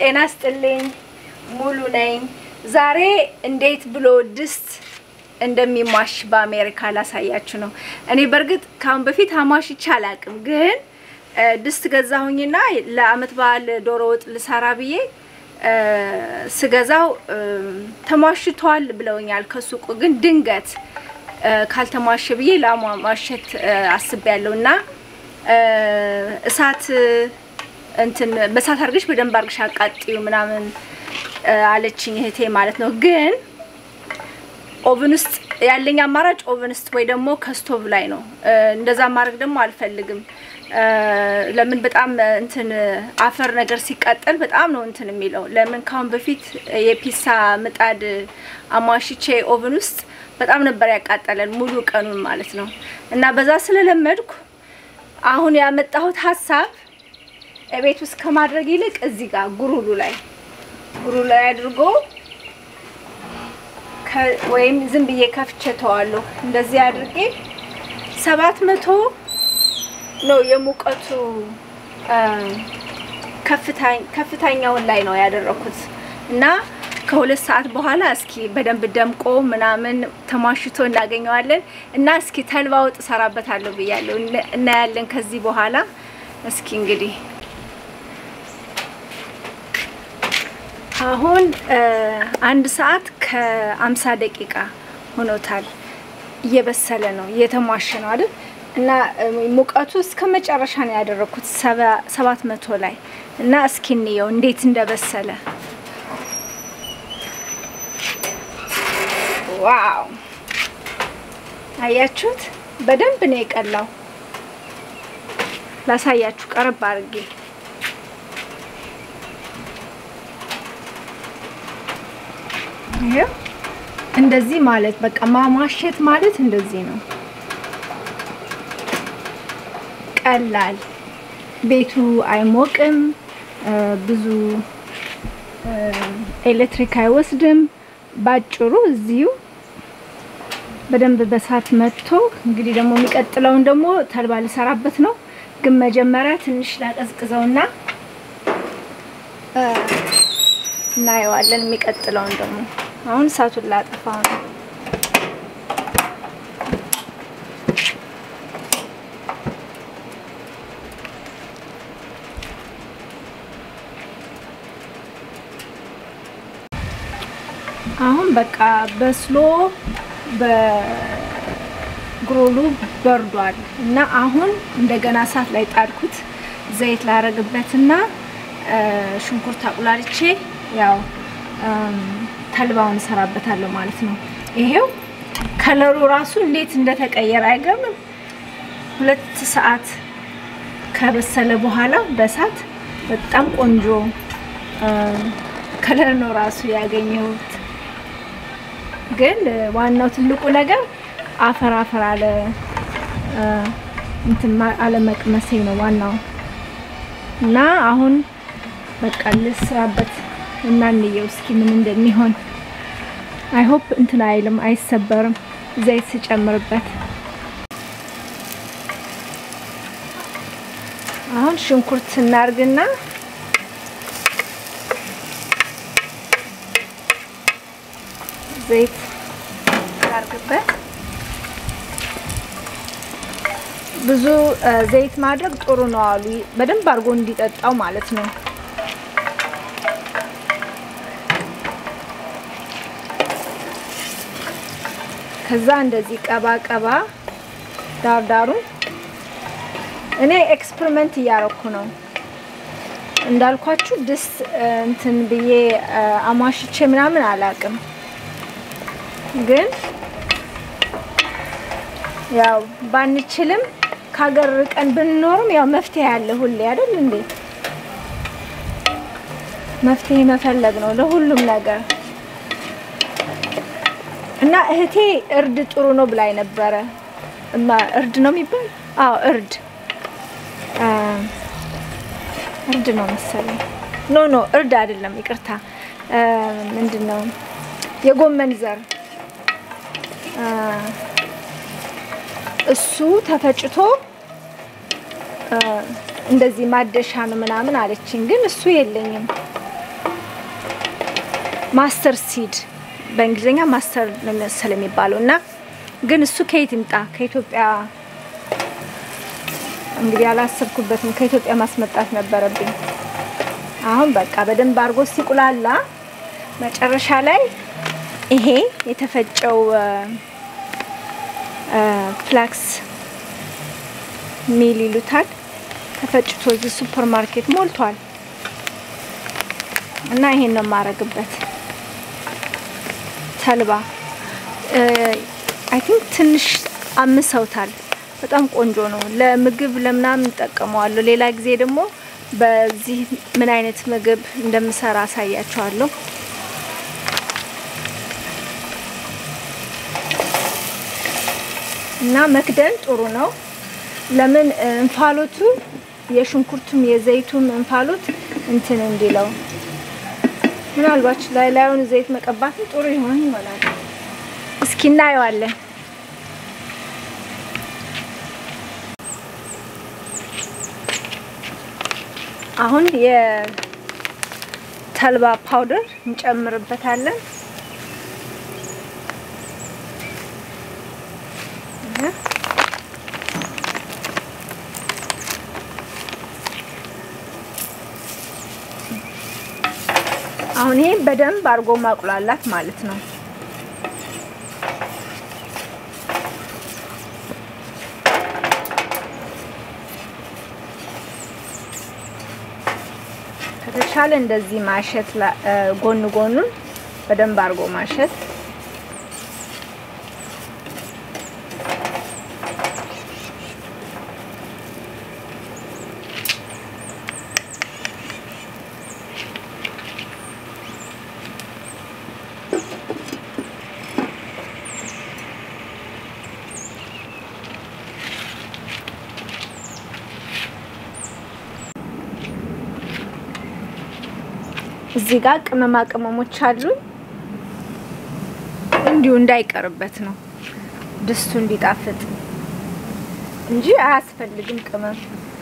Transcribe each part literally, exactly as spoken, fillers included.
ጤና ይስጥልኝ ሙሉ ነኝ ዛሬ እንዴት ብሎ ድስት እንደሚሟሽ በአሜሪካ ላሳያችሁ ነው እኔ በርግጥ ካሁን በፊት አሟሽቼ አላቅም ግን ድስት ገዛሁኝና ለአመት በዓል ዶሮ ወጥ ልሰራ ብዬ ስገዛው ተሟሽቷል ብለውኛል ከሱቁ ግን ድንገት ካልተሟሽ ብዬ ለማሟሸት አስቤያለሁና እሳት እንትን በሳት አርግሽ በደንብ አርግሽ አቃጥዩ ምናምን አለችኝ እህቴ ማለት ነው ግን ኦቨን ውስጥ ያለኝ አማራጭ ኦቨን ውስጥ ወይ ደግሞ ከስቶቭ ላይ ነው እንደዛ ማድረግ ደግሞ አልፈልግም ለምን በጣም እንትን አፈር ነገር ሲቃጠል በጣም ነው እንትን የሚለው ለምን ካሁን በፊት የፒሳ ምጣድ አሟሽቼ ኦቨን ውስጥ በጣም ነበር ያቃጠለን ሙሉ ቀኑን ማለት ነው እና በዛ ስለለመድኩ አሁን ያመጣሁት ሐሳብ እቤት ውስጥ ከማድረግ ይልቅ እዚህ ጋር ጉሩሉ ላይ ጉሩሉ ላይ አድርጎ ወይም ዝም ብዬ ከፍቼተዋለሁ እንደዚህ አድርጌ ሰባት መቶ ነው የሙቀቱ ከፍታኝ ከፍታኛው ላይ ነው ያደረኩት እና ከሁለት ሰዓት በኋላ እስኪ በደንብ ደምቆ ምናምን ተማሽቶ እናገኘዋለን እና እስኪ ተልባ ወጥ ሰራበታለሁ ብያለሁ እና ያለን ከዚህ በኋላ እስኪ እንግዲህ አሁን አንድ ሰዓት ከ50 ደቂቃ ሆኖታል እየበሰለ ነው እየተሟሸ ነው አይደል እና ሙቀቱ እስከ መጨረሻ ነው ያደረኩት ሰባት መቶ ላይ እና እስኪ እንየው እንዴት እንደበሰለ ዋው አያችሁት በደንብ ነው የቀላው ላሳያችሁ ቀረብ አድርጌ ይሄ እንደዚህ ማለት በቃ ማማሸት ማለት እንደዚህ ነው ቀላል ቤቱ አይሞቅም ብዙ ኤሌክትሪክ አይወስድም ባጭሩ እዚሁ በደንብ በሳት መጥቶ እንግዲህ ደግሞ የሚቀጥለውን ደግሞ ተልባ ልሰራበት ነው ግን መጀመሪያ ትንሽ ላቀዝቅዘውና እናየዋለን የሚቀጥለውን ደግሞ አሁን ሳቱን ላጠፋው ነው አሁን በቃ በስሎ በግሮሉ በርዷል እና አሁን እንደገና ሳት ላይ ጣድኩት ዘይት ላረግበትና ሽንኩርት አቁላልቼ ያው ተልባውን ሰራበታለሁ ማለት ነው ይሄው ከለሩ ራሱ እንዴት እንደተቀየረ አይገርምም ሁለት ሰዓት ከበሰለ በኋላ በሳት በጣም ቆንጆ ከለር ነው ራሱ ያገኘሁት ግን ዋናው ትልቁ ነገር አፈር አፈር አለ እንትን አለ መቅመሴ ነው ዋናው እና አሁን በቃ ልስራበት እና እንየው እስኪ ምን እንደሚሆን አይ ሆፕ እንትን አይልም አይሰበርም ዘይት ሲጨምርበት አሁን ሽንኩርት እናርግና ዘይት አርግበት ብዙ ዘይት ማድረግ ጥሩ ነው አሉ በደንብ አርጎ እንዲጠጣው ማለት ነው ከዛ እንደዚህ ቀባ ቀባ ዳርዳሩ እኔ ኤክስፐሪመንት ያረኩ ነው እንዳልኳችሁ ድስት እንትን ብዬ አሟሽቼ ምናምን አላቅም ግን ያው ባንችልም ካገር ቀን ብንኖርም ያው መፍትሄ ያለ ሁሌ አይደል እንዴ መፍትሄ መፈለግ ነው ለሁሉም ነገር እና እህቴ እርድ ጥሩ ነው ብላይ ነበር እና እርድ ነው የሚባል አዎ እርድ አ እርድ ነው መሰለኝ ኖ ኖ እርድ አይደለም ይቅርታ ምንድነው የጎመን ዘር እሱ ተፈጭቶ እንደዚህ ማደሻ ነው ምናምን አለችኝ ግን እሱ የለኝም ማስተር ሲድ በእንግሊዘኛ ማስተር ነው መሰለኝ የሚባለውና ግን እሱ ከየት ይምጣ ከኢትዮጵያ እንግዲህ አላሰብኩበትም ከኢትዮጵያ ማስመጣት ነበረብኝ አሁን በቃ በደንብ አርጎ ሲቁላላ መጨረሻ ላይ ይሄ የተፈጨው ፍላክስ ሚል ይሉታል ተፈጭቶ እዚህ ሱፐር ማርኬት ሞልቷል እና ይሄን ነው ማረግበት ተልባ አይ ቲንክ ትንሽ አምሰውታል በጣም ቆንጆ ነው ለምግብ ለምናምን ተጠቀመዋለሁ ሌላ ጊዜ ደግሞ በዚህ ምን አይነት ምግብ እንደምሰራ አሳያችኋለሁ እና መክደን ጥሩ ነው ለምን እንፋሎቱ የሽንኩርቱም የዘይቱም እንፋሎት እንትን እንዲለው ምናልባት ላይ ላይውን ዘይት መቀባት ጥሩ ይሆን ይሆናል እስኪ እናየዋለን አሁን የተልባ ፓውደር እንጨምርበታለን አሁን ይሄ በደንብ አርጎ ማቁላላት ማለት ነው ከተቻለ እንደዚህ ማሸት ጎን ጎኑን በደንብ አርጎ ማሸት እዚህ ጋር ቅመማ ቅመሞች አሉ እንዲሁ እንዳይቀርበት ነው ድስቱ እንዲጣፍጥ እንጂ አያስፈልግም ቅመም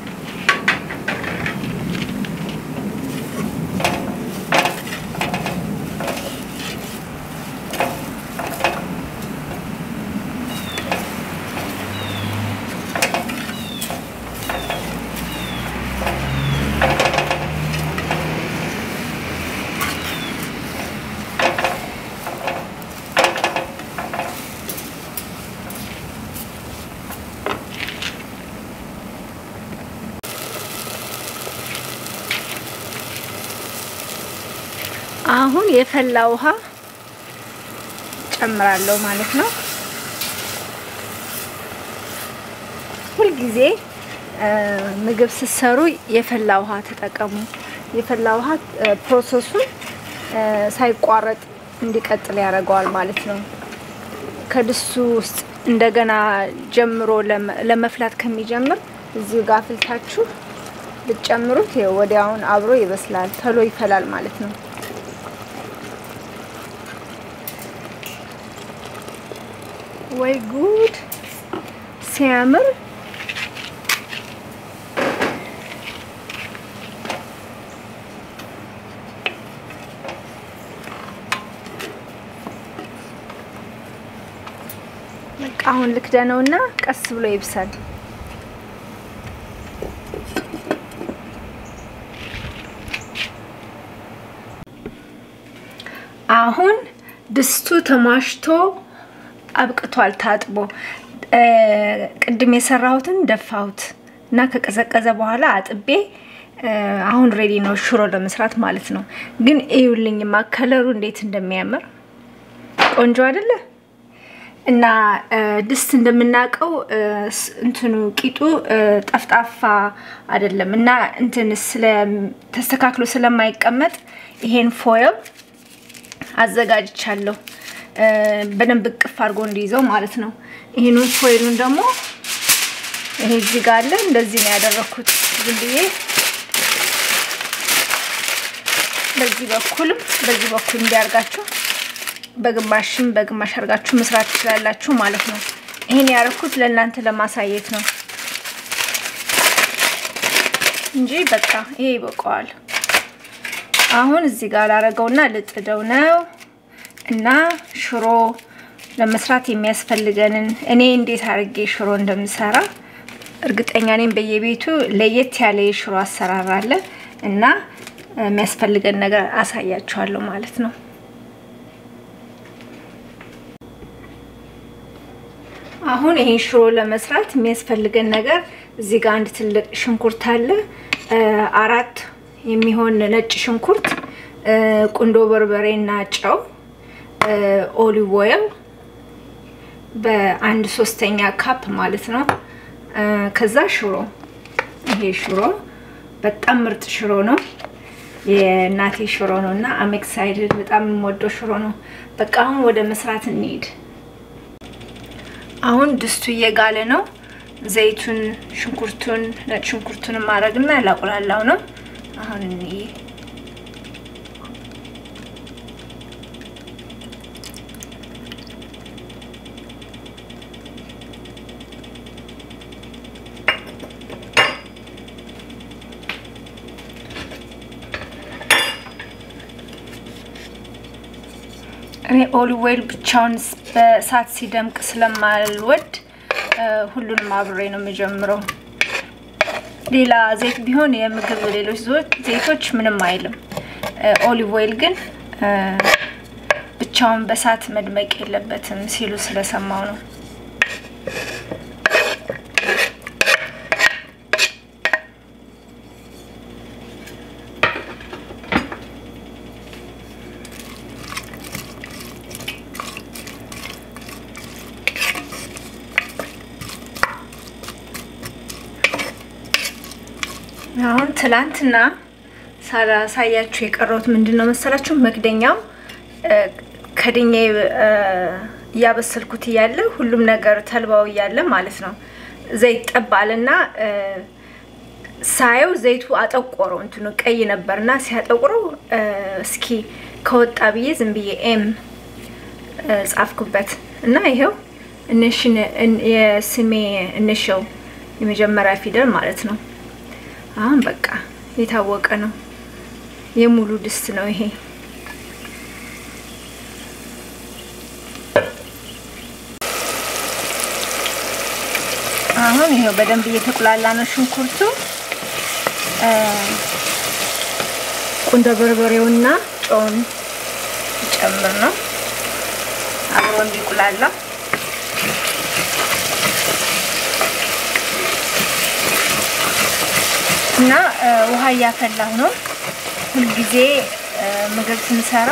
አሁን የፈላ ውሃ ጨምራለሁ ማለት ነው ሁሉ ጊዜ ምግብ ሲሰሩ የፈላ ውሃ ተጠቀሙ የፈላ ውሃ ፕሮሰሱን ሳይቋረጥ እንዲቀጥል ያደርጋል ማለት ነው ከድስቱ ውስጥ እንደገና ጀምሮ ለመፍላት ከሚጀምር እዚህ ጋር ፍልታችሁ ልጨምሩት ወዲያውን አብሮ ይበስላል ተሎ ይፈላል ማለት ነው ወይ ጉድ ሲያምር አሁን ልክደነውና ቀስ ብሎ ይብሳል አሁን ድስቱ ተማሽቶ አብቅቷል ታጥቦ ቅድም የሰራሁትን ደፋሁት እና ከቀዘቀዘ በኋላ አጥቤ አሁን ሬዲ ነው ሽሮ ለመስራት ማለት ነው ግን እዩልኝ ማከለሩ እንዴት እንደሚያምር ቆንጆ አይደለ እና ድስት እንደምናቀው እንትኑ ቂጡ ጠፍጣፋ አይደለም እና እንትን ስለ ተስተካክሎ ስለማይቀመጥ ይሄን ፎይል አዘጋጅቻለሁ በደንብ ቅፍ አድርጎ እንዲይዘው ማለት ነው ይሄንን ፎይሉን ደግሞ ይሄ እዚህ ጋር አለ እንደዚህ ነው ያደረኩት ዝምብዬ በዚህ በኩል በዚህ በኩል እንዲያርጋችሁ በግማሽም በግማሽ አርጋችሁ መስራት ትችላላችሁ ማለት ነው ይሄን ያረኩት ለእናንተ ለማሳየት ነው እንጂ በቃ ይሄ ይበቃዋል አሁን እዚህ ጋር አላረገውና ልጥደው ነው እና ሽሮ ለመስራት የሚያስፈልገንን እኔ እንዴት አርጌ ሽሮ እንደምሰራ እርግጠኛ ነኝ በየቤቱ ለየት ያለ የሽሮ አሰራር አለ እና የሚያስፈልገን ነገር አሳያችኋለሁ ማለት ነው አሁን ይሄ ሽሮ ለመስራት የሚያስፈልገን ነገር እዚህ ጋር አንድ ትልቅ ሽንኩርት አለ አራት የሚሆን ነጭ ሽንኩርት ቁንዶ በርበሬና ጨው ኦሊቭ ኦይል በአንድ ሶስተኛ ካፕ ማለት ነው ከዛ ሽሮ ይሄ ሽሮ በጣም ምርጥ ሽሮ ነው የናቴ ሽሮ ነውና አም ኤክሳይትድ በጣም የምወደው ሽሮ ነው በቃ አሁን ወደ መስራት እንሂድ አሁን ድስቱ እየጋለ ነው ዘይቱን ሽንኩርቱን ነጭ ሽንኩርቱን ማረግና ያላቁላላው ነው አሁን እንይ እኔ ኦሊቭ ኦይል ብቻውን በሳት ሲደምቅ ስለማልወድ ሁሉንም አብሬ ነው የምጀምረው ሌላ ዘይት ቢሆን የምግብ ሌሎች ዘይቶች ምንም አይልም ኦሊቭ ኦይል ግን ብቻውን በሳት መድመቅ የለበትም ሲሉ ስለሰማው ነው አሁን ትላንትና ሳራ ሳያችሁ የቀረውት ምንድነው መሰላችሁ መክደኛው ከድኜ ያበሰልኩት ያለ ሁሉም ነገር ተልባው ያለ ማለት ነው ዘይት ጠባልና ሳይው ዘይቱ አጠቆረው እንትኑ ቀይ ነበርና ሲያጠቆረው እስኪ ከወጣ ብዬ ዝም ብዬ ኤም ጻፍኩበት እና ይሄው እነሽን የስሜ እነሽው የመጀመሪያ ፊደል ማለት ነው አሁን በቃ የታወቀ ነው የሙሉ ድስት ነው ይሄ አሁን ይሄው በደንብ እየተቆላላ ነው ሽንኩርቱ ቁንዶ በርበሬውና ጨውን ጨምር ነው አብሮ እንዲቆላላ እና ውሃ ያፈላው ነው ሁሉ ጊዜ ምግብ ስንሰራ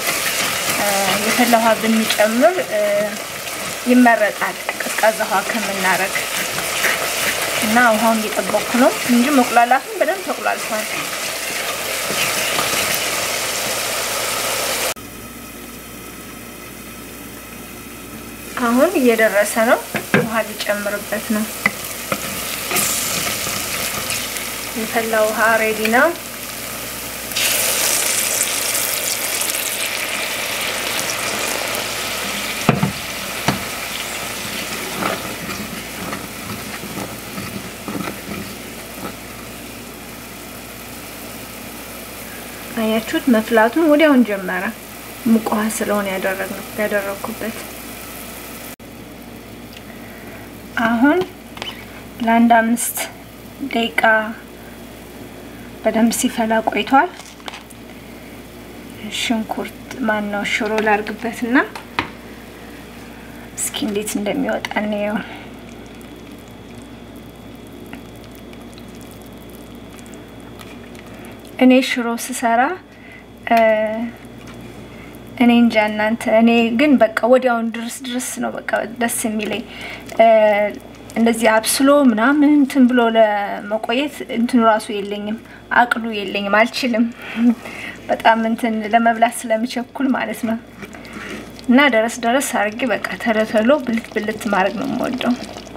የፈላው ብንጨምር ይመረጣል ቀዝቃዛ ውሃ ከመናረግ እና ውሃውን እየጠበኩ ነው እንጂ መቁላላቱን በደንብ ተቁላልቷል አሁን እየደረሰ ነው ውሃ ሊጨምርበት ነው የፈላው ውሃ ሬዲ ነው አያችሁት መፍላቱን ወዲያውን ጀመረ ሙቅ ውሃ ስለሆነ ያደረግነው ያደረኩበት አሁን ለአንድ አምስት ደቂቃ በደንብ ሲፈላ ቆይቷል ሽንኩርት ማን ነው ሽሮ ላርግበትና እስኪ እንዴት እንደሚወጣ ነው እኔ ሽሮ ስሰራ እኔ እንጃ እናንተ እኔ ግን በቃ ወዲያውን ድርስ ድርስ ነው በቃ ደስ የሚለኝ እንደዚህ አብስሎ ምናምን እንትን ብሎ ለመቆየት እንትን ራሱ የለኝም አቅሉ የለኝም አልችልም በጣም እንትን ለመብላት ስለምቸኩል ማለት ነው እና ደረስ ደረስ አርጌ በቃ ተረተሎ ብልት ብልት ማድረግ ነው የምወደው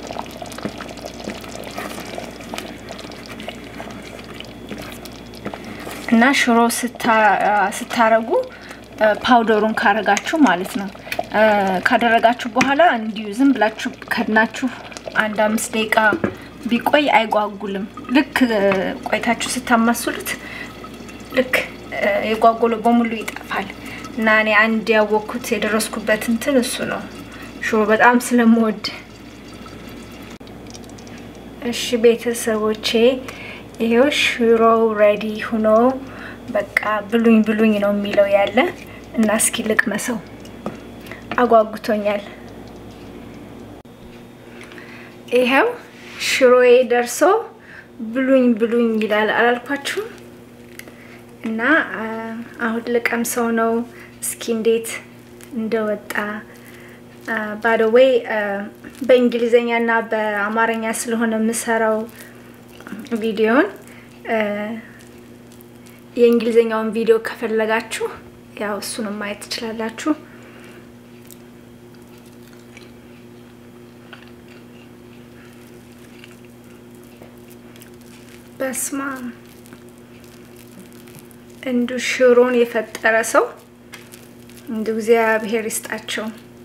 እና ሽሮ ስታ ስታረጉ ፓውደሩን ካረጋችሁ ማለት ነው ካደረጋችሁ በኋላ እንዲዩ ዝም ብላችሁ ከድናችሁ አንድ አምስት ደቂቃ ቢቆይ አይጓጉልም ልክ ቆይታችሁ ስታማስሉት ልክ የጓጎለው በሙሉ ይጠፋል እና እኔ አንድ ያወኩት የደረስኩበት እንትን እሱ ነው ሽሮ በጣም ስለምወድ እሺ ቤተሰቦቼ ይሄው ሽሮ ሬዲ ሆኖ በቃ ብሉኝ ብሉኝ ነው የሚለው ያለ እና እስኪ ልቅመሰው አጓጉቶኛል ይሄው ሽሮዬ ደርሶ ብሉኝ ብሉኝ ይላል አላልኳችሁ እና አሁን ልቀምሰው ነው እስኪ እንዴት እንደወጣ by the way በእንግሊዘኛና በአማርኛ ስለሆነ የምሰራው ቪዲዮን የእንግሊዘኛውን ቪዲዮ ከፈለጋችሁ ያው እሱንም ማየት ትችላላችሁ በስማ እንዱ ሽሮን የፈጠረ ሰው እንዱ እግዚአብሔር ይስጣቸው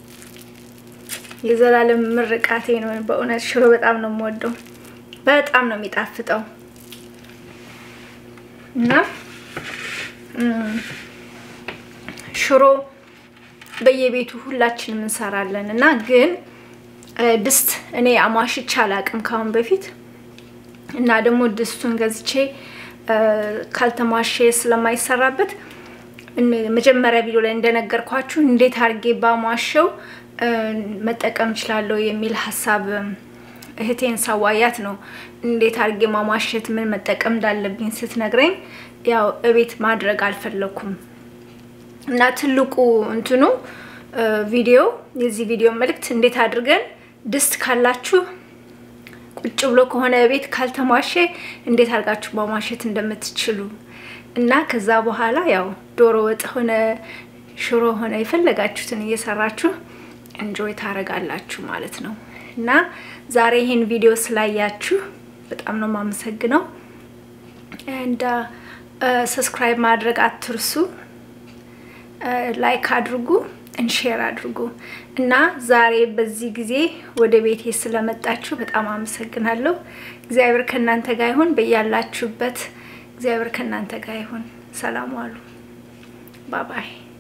የዘላለም ምርቃቴ ነው በእውነት ሽሮ በጣም ነው የምወደው በጣም ነው የሚጣፍጠው እና ሽሮ በየቤቱ ሁላችንም እንሰራለን እና ግን ድስት እኔ አማሽቻ አላቅም ካሁን በፊት እና ደግሞ ድስቱን ገዝቼ ካልተማሸ ስለማይሰራበት መጀመሪያ ቪዲዮ ላይ እንደነገርኳችሁ እንዴት አርጌ ባማሸው መጠቀም ይችላልው የሚል ሐሳብ እህቴን ሳዋያት ነው እንዴት አርጌ ማማሸት ምን መጠቀም እንዳለብኝ ስትነግረኝ ያው እቤት ማድረግ አልፈለኩም እና ትልቁ እንትኑ ቪዲዮ የዚህ ቪዲዮ መልእክት እንዴት አድርገን ድስት ካላችሁ ቁጭ ብሎ ከሆነ እቤት ካልተማሸ እንዴት አርጋችሁ ማማሸት እንደምትችሉ እና ከዛ በኋላ ያው ዶሮ ወጥ ሆነ ሽሮ ሆነ ይፈልጋችሁትን እየሰራችሁ enjoy ታረጋላችሁ ማለት ነው እና ዛሬ ይሄን ቪዲዮ ስላያችሁ በጣም ነው ማመሰግነው and uh, uh, subscribe ማድረግ አትርሱ ላይክ አድርጉ and share አድርጉ እና ዛሬ በዚህ ጊዜ ወደ ቤቴ ስለመጣችሁ በጣም አመሰግናለሁ እግዚአብሔር ከናንተ ጋር ይሁን በያላችሁበት እግዚአብሔር ከናንተ ጋር ይሁን ሰላም ዋሉ ባይ ባይ